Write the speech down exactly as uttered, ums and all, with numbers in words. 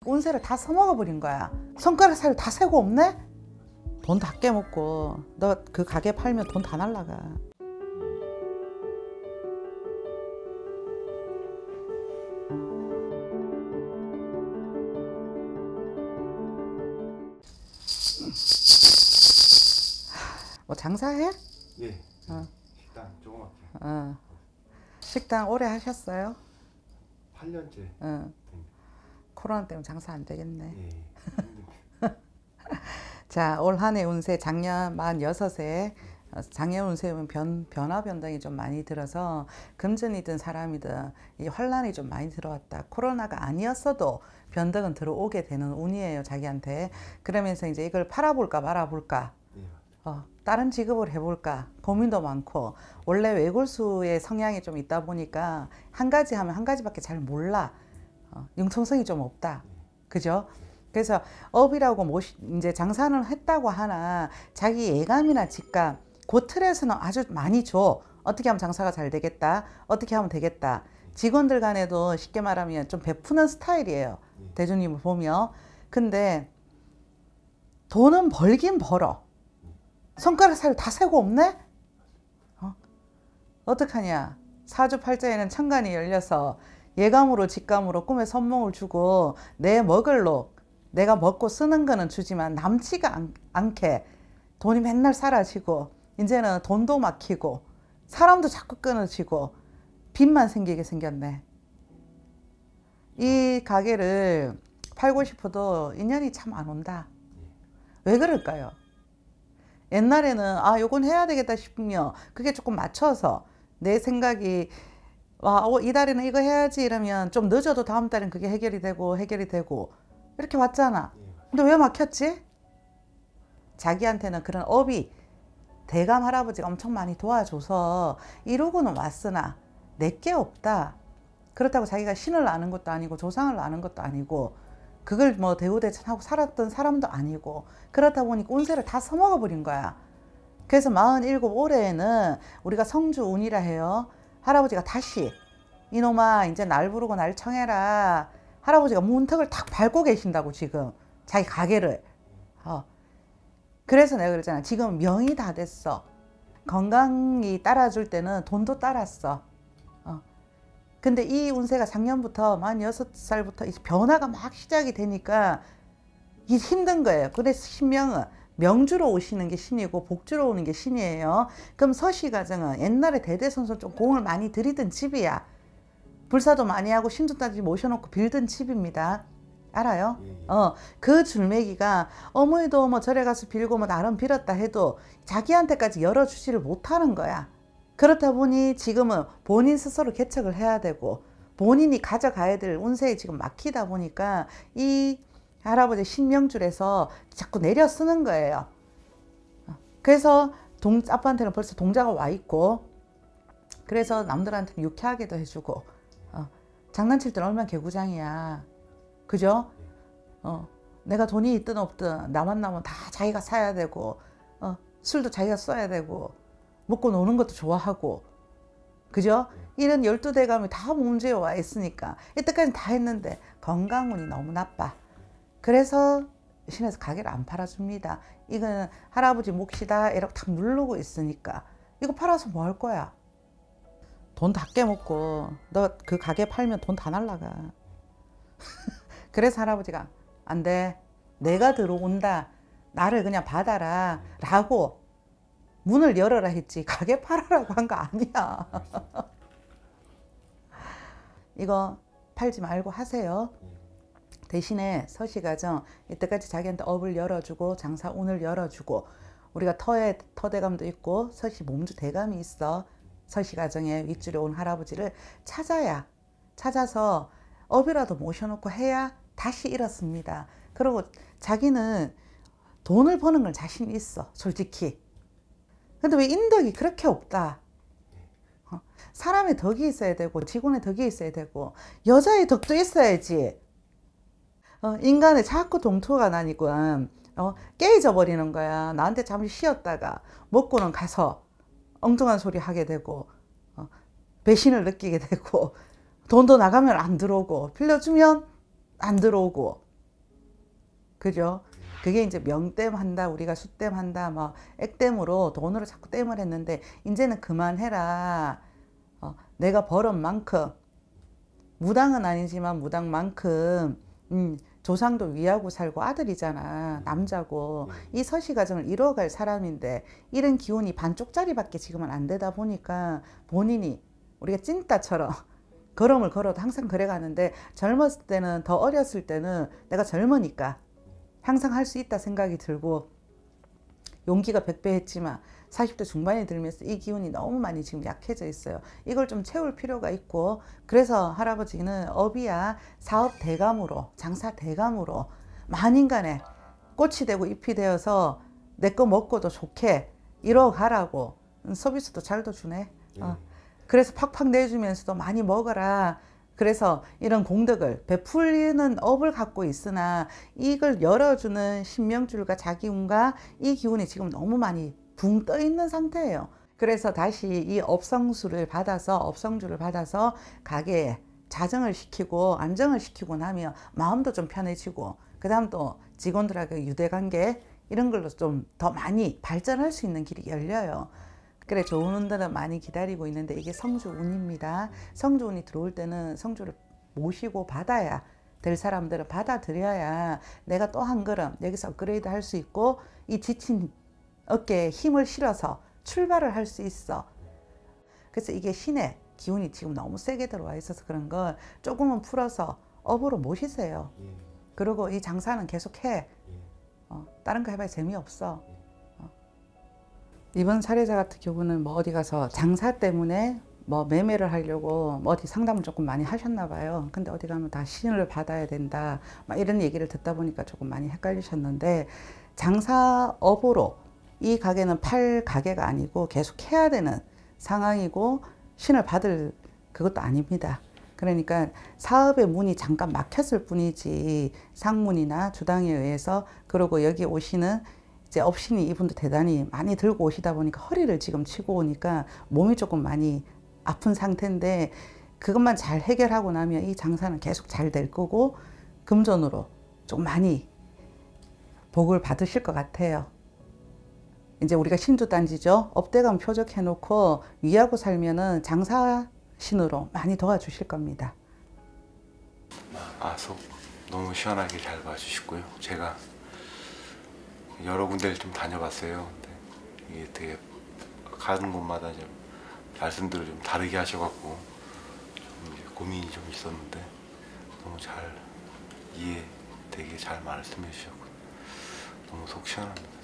운세를 다 써먹어 버린 거야. 손가락 사이를 다 세고 없네? 돈 다 깨먹고 너 그 가게 팔면 돈 다 날라가. 뭐 장사해? 예. 어. 식당 조그맣게. 어. 식당 오래 하셨어요? 팔 년째. 어. 코로나 때문에 장사 안 되겠네. 예. 자, 올 한 해 운세 작년 마흔여섯에 작년 운세는 변, 변화 변동이 좀 많이 들어서 금전이든 사람이든 이 환란이 좀 많이 들어왔다. 코로나가 아니었어도 변덕은 들어오게 되는 운이에요, 자기한테. 그러면서 이제 이걸 팔아볼까 말아볼까, 어, 다른 직업을 해볼까 고민도 많고, 원래 외골수의 성향이 좀 있다 보니까 한 가지 하면 한 가지밖에 잘 몰라. 어, 융통성이 좀 없다. 그죠? 그래서 업이라고 뭐 이제 장사는 했다고 하나 자기 예감이나 직감 그 틀에서는 아주 많이 줘. 어떻게 하면 장사가 잘 되겠다, 어떻게 하면 되겠다. 직원들 간에도 쉽게 말하면 좀 베푸는 스타일이에요, 대주님을 보면. 근데 돈은 벌긴 벌어. 손가락 사이를 다 세고 없네? 어? 어떡하냐. 사주팔자에는 천간이 열려서 예감으로 직감으로 꿈에 선몽을 주고 내 먹을로 내가 먹고 쓰는 거는 주지만 남지가 않, 않게 돈이 맨날 사라지고 이제는 돈도 막히고 사람도 자꾸 끊어지고 빚만 생기게 생겼네. 이 가게를 팔고 싶어도 인연이 참 안 온다. 왜 그럴까요? 옛날에는 아 요건 해야 되겠다 싶으면 그게 조금 맞춰서 내 생각이 와 이달에는 이거 해야지 이러면 좀 늦어도 다음 달엔 그게 해결이 되고 해결이 되고 이렇게 왔잖아. 근데 왜 막혔지? 자기한테는 그런 업이 대감 할아버지가 엄청 많이 도와줘서 이루고는 왔으나 내게 없다. 그렇다고 자기가 신을 아는 것도 아니고 조상을 아는 것도 아니고 그걸 뭐 대우대천하고 살았던 사람도 아니고 그렇다 보니까 운세를 다 써먹어 버린 거야. 그래서 마흔일곱 올해에는 우리가 성주운이라 해요. 할아버지가 다시 이놈아 이제 날 부르고 날 청해라. 할아버지가 문턱을 탁 밟고 계신다고 지금 자기 가게를. 어. 그래서 내가 그랬잖아. 지금 명이 다 됐어. 건강이 따라줄 때는 돈도 따랐어. 어. 근데 이 운세가 작년부터 마흔여섯 살부터 변화가 막 시작이 되니까 이게 힘든 거예요. 그래서 신명은 명주로 오시는 게 신이고 복주로 오는 게 신이에요. 그럼 서씨가정은 옛날에 대대손손 좀 공을 많이 들이던 집이야. 불사도 많이 하고 신주까지 모셔놓고 빌던 집입니다. 알아요? 예, 예. 어, 그 줄매기가 어머니도 뭐 절에 가서 빌고 뭐 나름 빌었다 해도 자기한테까지 열어주지를 못하는 거야. 그렇다 보니 지금은 본인 스스로 개척을 해야 되고 본인이 가져가야 될 운세에 지금 막히다 보니까 이 할아버지 신명줄에서 자꾸 내려 쓰는 거예요. 그래서 동, 아빠한테는 벌써 동자가 와 있고 그래서 남들한테는 유쾌하게도 해주고 어, 장난칠 때는 얼마나 개구장이야. 그죠? 어, 내가 돈이 있든 없든 나만 나면 다 자기가 사야 되고 어, 술도 자기가 써야 되고 먹고 노는 것도 좋아하고 그죠? 이런 열두 대감이 다 몸주에 와 있으니까 이때까지 다 했는데 건강운이 너무 나빠. 그래서 신에서 가게를 안 팔아줍니다. 이거는 할아버지 몫이다 이렇게 탁 누르고 있으니까 이거 팔아서 뭐 할 거야? 돈 다 깨먹고 너 그 가게 팔면 돈 다 날라가. 그래서 할아버지가 안 돼. 내가 들어온다. 나를 그냥 받아라. 라고 문을 열어라 했지 가게 팔아라고 한 거 아니야. 이거 팔지 말고 하세요. 대신에 서씨가정 이때까지 자기한테 업을 열어주고 장사 운을 열어주고 우리가 터에 터대감도 있고 서씨 몸주 대감이 있어. 서씨가정에 윗줄에 온 할아버지를 찾아야 찾아서 업이라도 모셔놓고 해야 다시 일었습니다. 그리고 자기는 돈을 버는 건 자신 있어 솔직히. 근데 왜 인덕이 그렇게 없다. 어? 사람의 덕이 있어야 되고 직원의 덕이 있어야 되고 여자의 덕도 있어야지. 어, 인간에 자꾸 동토가 나니까 어, 깨져 버리는 거야. 나한테 잠시 쉬었다가 먹고는 가서 엉뚱한 소리 하게 되고 어, 배신을 느끼게 되고 돈도 나가면 안 들어오고 빌려주면 안 들어오고 그죠? 그게 이제 명땜 한다, 우리가 수땜 한다, 뭐 액땜으로 돈으로 자꾸 땜을 했는데 이제는 그만해라. 어, 내가 벌은 만큼 무당은 아니지만 무당만큼 음, 조상도 위하고 살고 아들이잖아, 남자고 이 서시 가정을 이뤄갈 사람인데 이런 기운이 반쪽짜리밖에 지금은 안 되다 보니까 본인이 우리가 찐따처럼 걸음을 걸어도 항상 그래 가는데 젊었을 때는, 더 어렸을 때는 내가 젊으니까 항상 할 수 있다 생각이 들고 용기가 백배했지만 사십 대 중반이 들면서 이 기운이 너무 많이 지금 약해져 있어요. 이걸 좀 채울 필요가 있고, 그래서 할아버지는 업이야 사업 대감으로, 장사 대감으로 만인간에 꽃이 되고 잎이 되어서 내 거 먹고도 좋게 이뤄가라고. 서비스도 잘도 주네. 어. 그래서 팍팍 내주면서도 많이 먹어라. 그래서 이런 공덕을 베풀리는 업을 갖고 있으나 이걸 열어주는 신명줄과 자기운과 이 기운이 지금 너무 많이 붕 떠 있는 상태예요. 그래서 다시 이 업성수를 받아서, 업성주를 받아서 가게에 자정을 시키고 안정을 시키고 나면 마음도 좀 편해지고, 그 다음 또 직원들하고 유대관계 이런 걸로 좀 더 많이 발전할 수 있는 길이 열려요. 그래, 좋은 운들은 많이 기다리고 있는데 이게 성주운입니다. 성주운이 들어올 때는 성주를 모시고 받아야 될 사람들은 받아들여야 내가 또 한 걸음 여기서 업그레이드 할 수 있고 이 지친 어깨에 힘을 실어서 출발을 할 수 있어. 그래서 이게 신의 기운이 지금 너무 세게 들어와 있어서 그런 걸 조금은 풀어서 업으로 모시세요. 그리고 이 장사는 계속해. 어, 다른 거 해봐야 재미없어. 이번 사례자 같은 경우는 뭐 어디 가서 장사 때문에 뭐 매매를 하려고 뭐 어디 상담을 조금 많이 하셨나 봐요. 근데 어디 가면 다 신을 받아야 된다, 막 이런 얘기를 듣다 보니까 조금 많이 헷갈리셨는데, 장사업으로 이 가게는 팔 가게가 아니고 계속 해야 되는 상황이고 신을 받을 그것도 아닙니다. 그러니까 사업의 문이 잠깐 막혔을 뿐이지 상문이나 주당에 의해서, 그리고 여기 오시는 이제 업신이 이분도 대단히 많이 들고 오시다 보니까 허리를 지금 치고 오니까 몸이 조금 많이 아픈 상태인데, 그것만 잘 해결하고 나면 이 장사는 계속 잘 될 거고 금전으로 좀 많이 복을 받으실 것 같아요. 이제 우리가 신주단지죠. 업대감 표적해 놓고 위하고 살면은 장사신으로 많이 도와주실 겁니다. 아, 속 너무 시원하게 잘 봐주시고요. 제가 여러 군데를 좀 다녀봤어요. 근데 이게 되게 가는 곳마다 좀 말씀들을 좀 다르게 하셔갖고 좀 이제 고민이 좀 있었는데 너무 잘 이해 되게 잘 말씀해 주셨고 너무 속 시원합니다.